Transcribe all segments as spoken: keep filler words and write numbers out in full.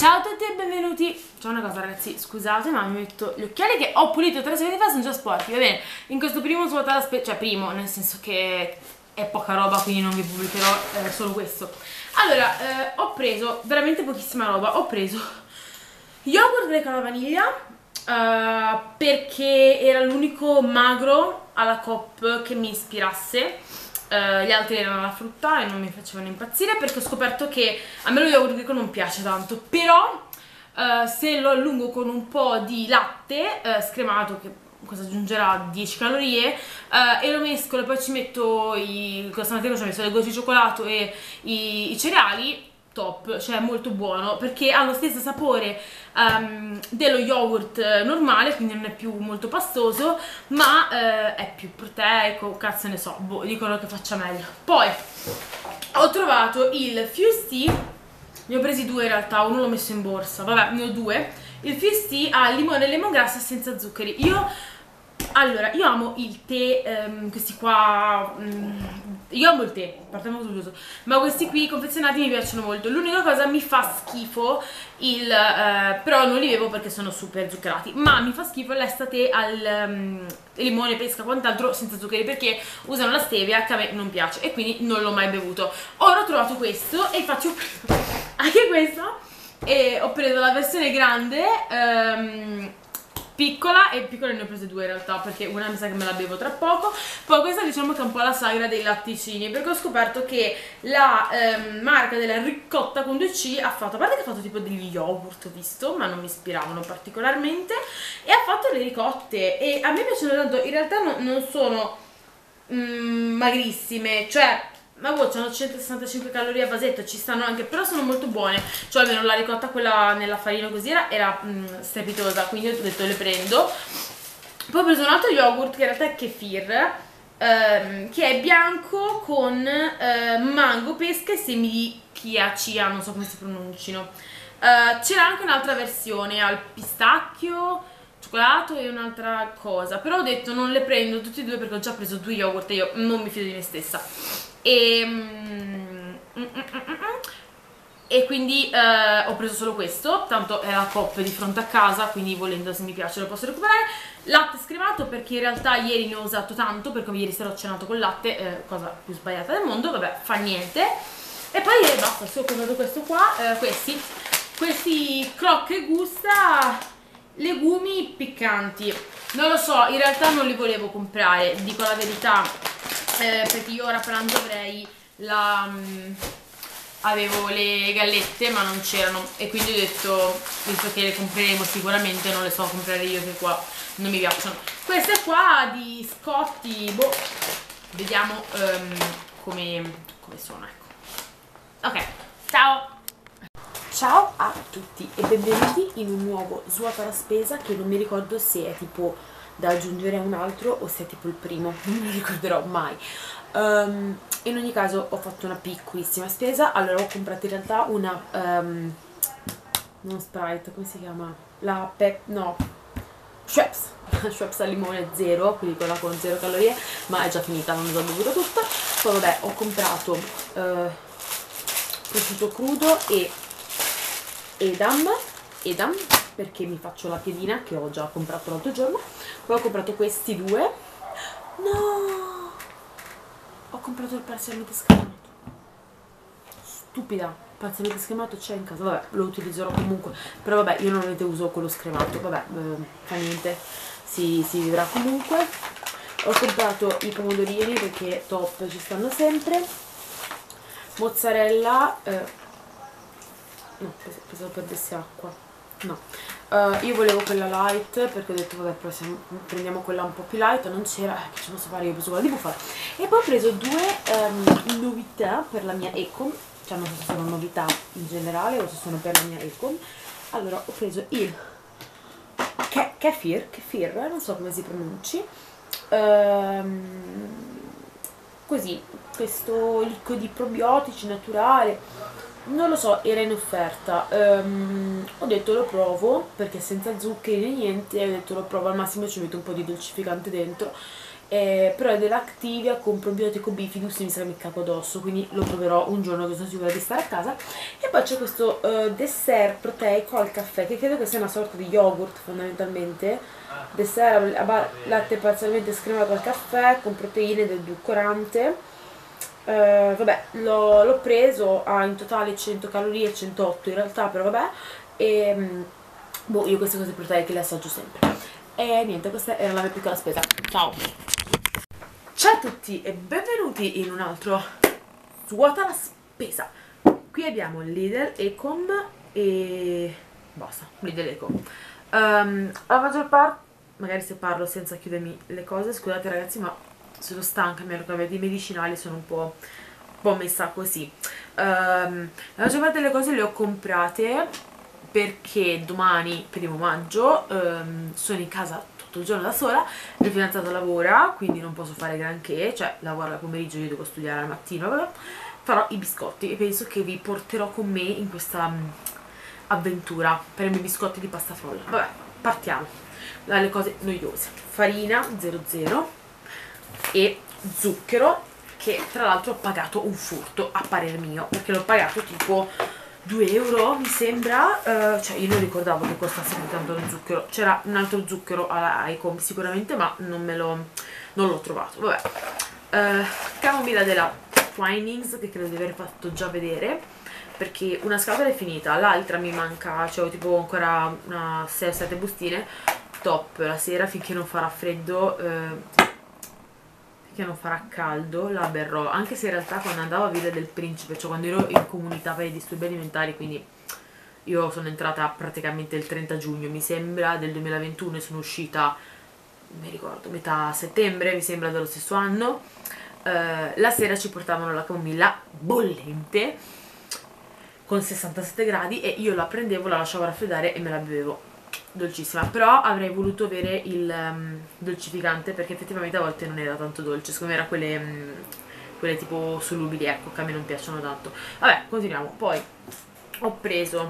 Ciao a tutti e benvenuti. C'è una cosa ragazzi, scusate ma mi metto gli occhiali che ho pulito tre secondi fa, sono già sporchi, va bene. In questo primo svuota la spesa, cioè primo, nel senso che è poca roba, quindi non vi pubblicherò eh, solo questo. Allora, eh, ho preso veramente pochissima roba, ho preso yogurt greco alla vaniglia eh, perché era l'unico magro alla Coop che mi ispirasse. Uh, gli altri erano alla frutta e non mi facevano impazzire perché ho scoperto che a me lo yogurt greco non piace tanto, però uh, se lo allungo con un po' di latte uh, scremato, che cosa aggiungerà dieci calorie, uh, e lo mescolo e poi ci metto i, questa mattina ci ho messo le gocce di cioccolato e i, i cereali, top, cioè molto buono perché ha lo stesso sapore um, dello yogurt normale, quindi non è più molto pastoso, ma uh, è più proteico, cazzo ne so, boh, dicono che faccia meglio. Poi ho trovato il Fuse Tea, ne ho presi due in realtà, uno l'ho messo in borsa, vabbè, ne ho due. Il Fuse Tea ha limone e lemongrass senza zuccheri. Io Allora, io amo il tè, um, questi qua, um, io amo il tè, partiamo subito, ma questi qui confezionati mi piacciono molto. L'unica cosa, mi fa schifo il, uh, però non li bevo perché sono super zuccherati, ma mi fa schifo l'estate al um, limone, pesca, quant'altro senza zuccheri, perché usano la stevia che a me non piace e quindi non l'ho mai bevuto. Ora ho trovato questo e infatti ho preso anche questo e ho preso la versione grande, um, piccola, e piccola ne ho prese due in realtà perché una mi sa che me la bevo tra poco. Poi questa diciamo che è un po' la sagra dei latticini, perché ho scoperto che la ehm, marca della ricotta con due C ha fatto, a parte che ha fatto tipo degli yogurt, ho visto, ma non mi ispiravano particolarmente, e ha fatto le ricotte e a me piacciono tanto. In realtà no, non sono mm, magrissime, cioè ma boh, c'hanno centosessantacinque calorie a vasetto, ci stanno anche, però sono molto buone. Cioè almeno la ricotta, quella nella farina così, era, era mm, strepitosa, quindi ho detto le prendo. Poi ho preso un altro yogurt che in realtà è kefir, ehm, che è bianco con eh, mango, pesca e semi di chia, chia, non so come si pronuncino. Eh, c'era anche un'altra versione al pistacchio, cioccolato e un'altra cosa, però ho detto non le prendo tutti e due perché ho già preso due yogurt e io non mi fido di me stessa. E, mm, mm, mm, mm, e quindi eh, ho preso solo questo, tanto è la Coop di fronte a casa, quindi volendo, se mi piace lo posso recuperare. Latte scremato perché in realtà ieri ne ho usato tanto, perché ieri sera ho cenato con latte, eh, cosa più sbagliata del mondo, vabbè, fa niente. E poi eh, basta, se ho comprato questo qua, eh, questi questi croc e gusta legumi piccanti. Non lo so, in realtà non li volevo comprare, dico la verità, eh, perché io ora pranzo avrei la... Um, avevo le gallette ma non c'erano e quindi ho detto, visto che le compreremo sicuramente, non le so comprare io che qua non mi piacciono. Queste qua di Scotti, boh, vediamo um, come, come sono, ecco. Ok, ciao! Ciao a tutti e benvenuti in un nuovo Svuota la spesa, che non mi ricordo se è tipo da aggiungere a un altro o se è tipo il primo, non mi ricorderò mai. Um, in ogni caso ho fatto una piccolissima spesa. Allora ho comprato in realtà una um, non Sprite, come si chiama? La Pep... no Schweppes, Schweppes al limone zero, quindi quella con zero calorie, ma è già finita, non l'ho bevuta tutta. Poi vabbè, ho comprato uh, prosciutto crudo e Edam, Edam perché mi faccio la piedina che ho già comprato l'altro giorno. Poi ho comprato questi due. No, ho comprato il parzialmente scremato, stupida. Il parzialmente scremato c'è in casa, vabbè, lo utilizzerò comunque, però vabbè, io normalmente uso quello scremato, vabbè, eh, fa niente, si, si vedrà comunque. Ho comprato i pomodorini perché top, ci stanno sempre. Mozzarella, eh, no, pensavo perdessi acqua, no, uh, io volevo quella light perché ho detto vabbè, però prendiamo quella un po' più light, non c'era, eh, che ci posso fare, io ho preso quella di bufala. E poi ho preso due um, novità per la mia Ecom, cioè non so se sono novità in generale o se sono per la mia Ecom. Allora ho preso il ke kefir, kefir, non so come si pronunci, um, così, questo liquido di probiotici naturale. Non lo so, era in offerta, um, ho detto lo provo perché senza zuccheri né niente, ho detto lo provo, al massimo ci metto un po' di dolcificante dentro eh, però è dell'Activia con probiotico bifidus e mi sa che mi capo addosso, quindi lo proverò un giorno che sono sicura di stare a casa. E poi c'è questo uh, dessert proteico al caffè, che credo che sia una sorta di yogurt fondamentalmente, dessert a latte parzialmente scremato al caffè con proteine del edulcorante. Uh, vabbè, l'ho preso, ha in totale cento calorie, centootto in realtà, però vabbè, e boh, io queste cose proteiche le assaggio sempre. E niente, questa era la mia piccola spesa. Ciao! Ciao a tutti e benvenuti in un altro Svuota la spesa. Qui abbiamo Lidl, Ecom e basta, Lidl, Ecom. Um, la maggior parte, magari se parlo senza chiudermi le cose, scusate ragazzi, ma sono stanca, mi ricordo di medicinali, sono un po', un po' messa così. Um, la maggior parte delle cose le ho comprate perché domani, primo maggio, um, sono in casa tutto il giorno da sola, il mio fidanzato lavora, quindi non posso fare granché, cioè lavora al pomeriggio, io devo studiare al mattino, vabbè. Farò i biscotti e penso che vi porterò con me in questa um, avventura per i miei biscotti di pasta frolla. Vabbè, partiamo dalle cose noiose. Farina zero zero e zucchero, che tra l'altro ho pagato un furto a parer mio, perché l'ho pagato tipo due euro mi sembra, uh, cioè io non ricordavo che costasse così tanto lo zucchero. C'era un altro zucchero alla Icom sicuramente, ma non me lo non l'ho trovato. Vabbè, uh, camomilla della Twinings, che credo di aver fatto già vedere, perché una scatola è finita, l'altra mi manca, cioè ho tipo ancora una sei o sette bustine. Top la sera finché non farà freddo, eh, che non farà caldo, la berrò, anche se in realtà quando andavo a Villa del Principe, cioè quando ero in comunità per i disturbi alimentari, quindi io sono entrata praticamente il trenta giugno mi sembra del duemilaventuno e sono uscita, mi ricordo, metà settembre mi sembra dello stesso anno, eh, la sera ci portavano la camomilla bollente con sessantasette gradi e io la prendevo, la lasciavo raffreddare e me la bevevo. Dolcissima, però avrei voluto avere il um, dolcificante, perché effettivamente a volte non era tanto dolce, secondo me era quelle, um, quelle tipo solubili, ecco, che a me non piacciono tanto. Vabbè, continuiamo. Poi ho preso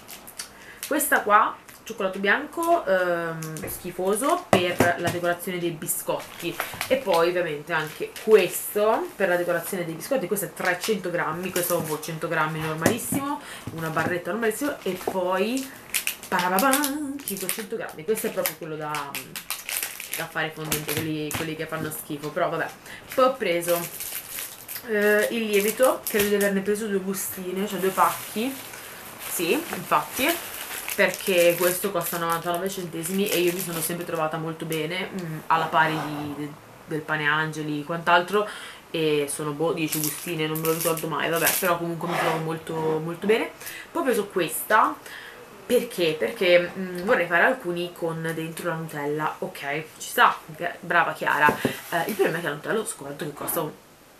questa qua, cioccolato bianco, um, schifoso, per la decorazione dei biscotti, e poi ovviamente anche questo per la decorazione dei biscotti. Questo è trecento grammi, questo è un cento grammi normalissimo, una barretta normalissima, e poi cinquecento grammi, questo è proprio quello da, da fare fondente, quelli, quelli che fanno schifo, però vabbè. Poi ho preso eh, il lievito, credo di averne preso due bustine, cioè due pacchi, sì, infatti, perché questo costa novantanove centesimi e io mi sono sempre trovata molto bene, mh, alla pari di, de, del pane Angeli e quant'altro, e sono boh dieci bustine, non me lo ricordo mai, vabbè, però comunque mi trovo molto, molto bene. Poi ho preso questa, perché? Perché mh, vorrei fare alcuni con dentro la Nutella. Ok, ci sta, brava Chiara. Eh, il problema è che la Nutella ho scoperto che costa un,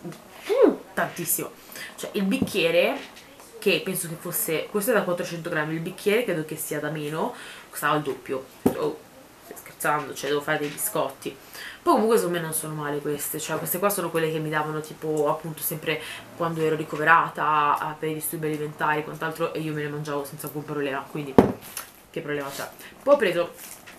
uh, tantissimo. Cioè il bicchiere, che penso che fosse, questo è da quattrocento grammi, il bicchiere credo che sia da meno, costava il doppio. Oh, stai scherzando, cioè devo fare dei biscotti. Poi comunque secondo me non sono male queste, cioè queste qua sono quelle che mi davano tipo appunto sempre quando ero ricoverata per i disturbi alimentari e quant'altro, e io me ne mangiavo senza alcun problema, quindi che problema c'è. Poi ho preso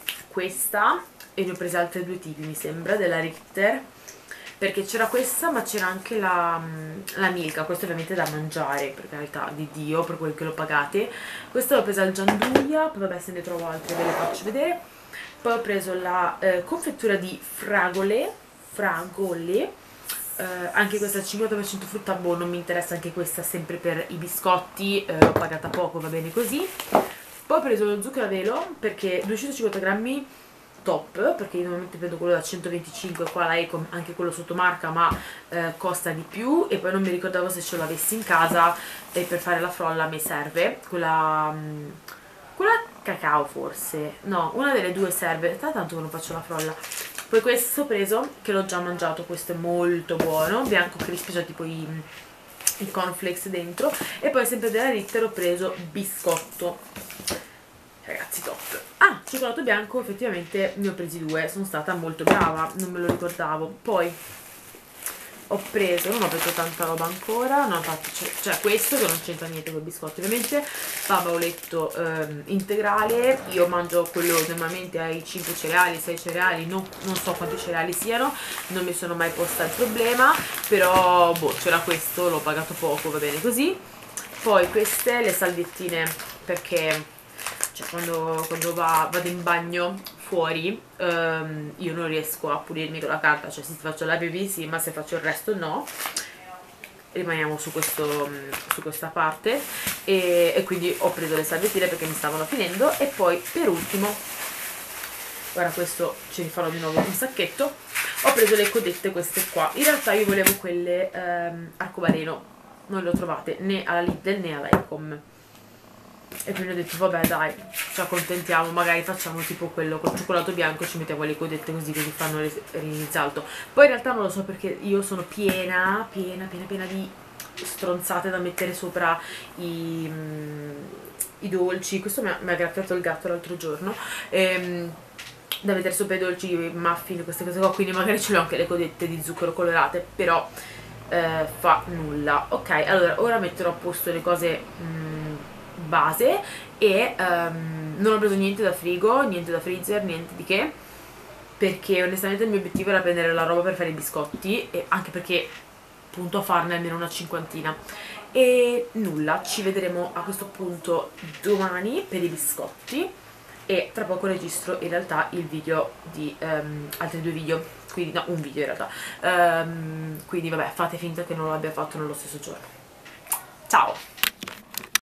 questa e ne ho prese altre due tipi mi sembra, della Richter, perché c'era questa ma c'era anche la, la Milka, questa ovviamente da mangiare, per carità di Dio, per quel che lo pagate. Questa l'ho presa al Gianduia, poi vabbè se ne trovo altre ve le faccio vedere. Poi ho preso la eh, confettura di fragole, fragole, eh, anche questa al cinquanta per cento frutta, boh, non mi interessa anche questa, sempre per i biscotti, eh, l'ho pagata poco, va bene così. Poi ho preso lo zucchero a velo, perché duecentocinquanta grammi, top, perché io normalmente prendo quello da centoventicinque, qua la Ecom, anche quello sottomarca, ma eh, costa di più, e poi non mi ricordavo se ce l'avessi in casa, e per fare la frolla mi serve, quella... Mh, quella cacao forse, no, una delle due serve, da tanto che non faccio la frolla. Poi questo ho preso, che l'ho già mangiato, questo è molto buono, bianco crispy, cioè tipo i, i cornflakes dentro. E poi sempre della Ritter ho preso biscotto, ragazzi top. Ah, cioccolato bianco, effettivamente ne ho presi due, sono stata molto brava, non me lo ricordavo. Poi ho preso, non ho preso tanta roba ancora, no, infatti c'è, c'è questo che non c'entra niente con i biscotti ovviamente, favoletto ehm, integrale. Io mangio quello normalmente ai cinque cereali, sei cereali, non, non so quanti cereali siano, non mi sono mai posta il problema, però boh, c'era questo, l'ho pagato poco, va bene così. Poi queste, le salviettine, perché cioè, quando, quando va, vado in bagno fuori ehm, io non riesco a pulirmi con la carta, cioè se faccio la pipì sì, ma se faccio il resto no. Rimaniamo su, questo, su questa parte e, e quindi ho preso le salviettine perché mi stavano finendo. E poi per ultimo, guarda, questo ce ne farò di nuovo un sacchetto, ho preso le codette queste qua. In realtà io volevo quelle ehm, arcobaleno, non le ho trovate né alla Lidl né alla Ecom, e quindi ho detto vabbè dai, ci accontentiamo, magari facciamo tipo quello col cioccolato bianco, ci mettiamo le codette così così fanno il risalto. Poi in realtà non lo so perché io sono piena, piena, piena, piena di stronzate da mettere sopra i, mm, i dolci. Questo mi ha, mi ha graffiato il gatto l'altro giorno. Ehm, da mettere sopra i dolci, i muffin, queste cose qua, quindi magari ce l'ho anche le codette di zucchero colorate, però eh, fa nulla. Ok, allora ora metterò a posto le cose mm, base e um, non ho preso niente da frigo, niente da freezer, niente di che, perché onestamente il mio obiettivo era prendere la roba per fare i biscotti, e anche perché punto a farne almeno una cinquantina. E nulla, ci vedremo a questo punto domani per i biscotti e tra poco registro in realtà il video di um, altri due video, quindi no, un video in realtà, um, quindi vabbè, fate finta che non l'abbia fatto nello stesso giorno. Ciao!